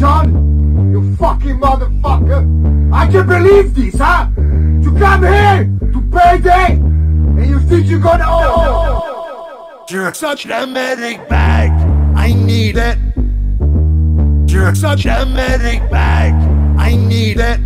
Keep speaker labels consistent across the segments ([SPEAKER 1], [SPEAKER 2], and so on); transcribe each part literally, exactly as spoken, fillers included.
[SPEAKER 1] John, you fucking motherfucker! I can't believe this, huh? You come here to payday, and you think you're gonna... Oh.
[SPEAKER 2] You're such a medic bag, I need it. You're such a medic bag, I need it.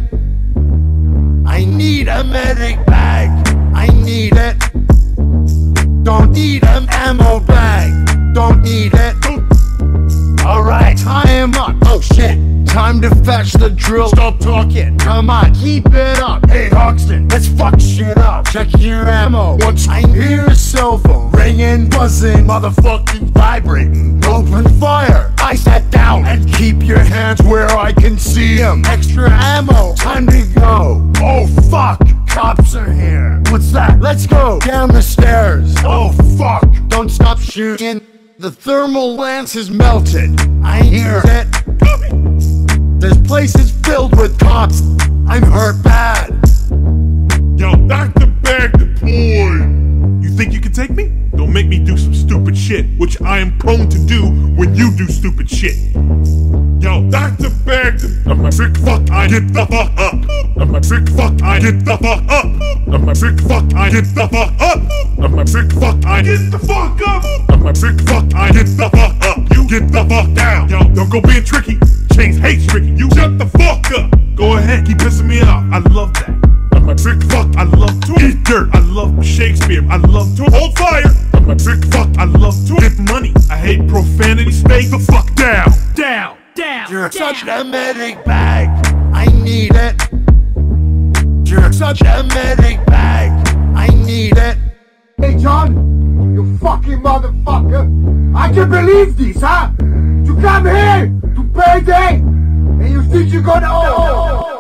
[SPEAKER 2] I need a medic bag, I need it. Don't need an ammo bag, don't need it. Alright, tie him up. Oh shit, time to fetch the drill. Stop talking, come on, keep it up. Hey Hoxton, let's fuck shit up. Check your ammo. Once I hear a cell phone ringing, buzzing, motherfucking vibrating. Open fire. I sat down and keep your hands where I can see them. Extra ammo, time to go. Oh fuck, cops are here. What's that? Let's go down the stairs. Oh fuck, don't stop shooting. The thermal lance is melted. I hear it. This place is filled with cops. I'm hurt bad.
[SPEAKER 3] Yo, Doctor Bag deployed. You think you can take me? Don't make me do some stupid shit, which I am prone to do when you do stupid shit. Yo, Doctor Bag, I'm a sick fuck, I get the fuck up. I'm a sick fuck, I get the fuck up. I'm a sick fuck, I get the fuck up. I'm a sick fuck, I get the fuck up. I'm a sick fuck, I get the fuck up. You get the fuck down. Yo, don't go being tricky. Chains hate tricky. You shut the fuck up. Go ahead, keep pissing me off. I love that. I'm a sick fuck, I love to eat dirt. I love Shakespeare, I love to hold fire. I'm a sick fuck, I love to get money. I hate profanity. Stay the fuck down. Down. Down,
[SPEAKER 2] You're
[SPEAKER 3] down.
[SPEAKER 2] such a medic bag, I need it. You're such a medic bag, I need it.
[SPEAKER 1] Hey John, you fucking motherfucker! I can't believe this, huh? You come here to payday, and you think you're gonna... Oh.